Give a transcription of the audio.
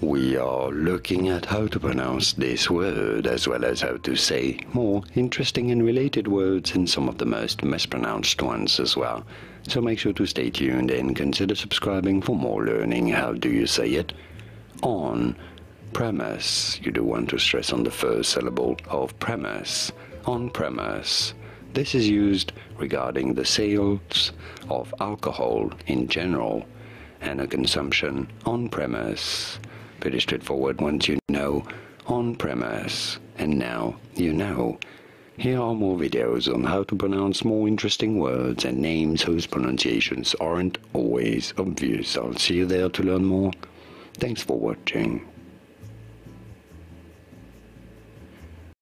we are looking at how to pronounce this word as well as how to say more interesting and related words and some of the most mispronounced ones as well. So make sure to stay tuned and consider subscribing for more learning. How do you say it? On premise. You do want to stress on the first syllable of premise. On premise. This is used regarding the sales of alcohol in general and a consumption on premise. Pretty straightforward once you know on premise. And now you know. Here are more videos on how to pronounce more interesting words and names whose pronunciations aren't always obvious. I'll see you there to learn more. Thanks for watching.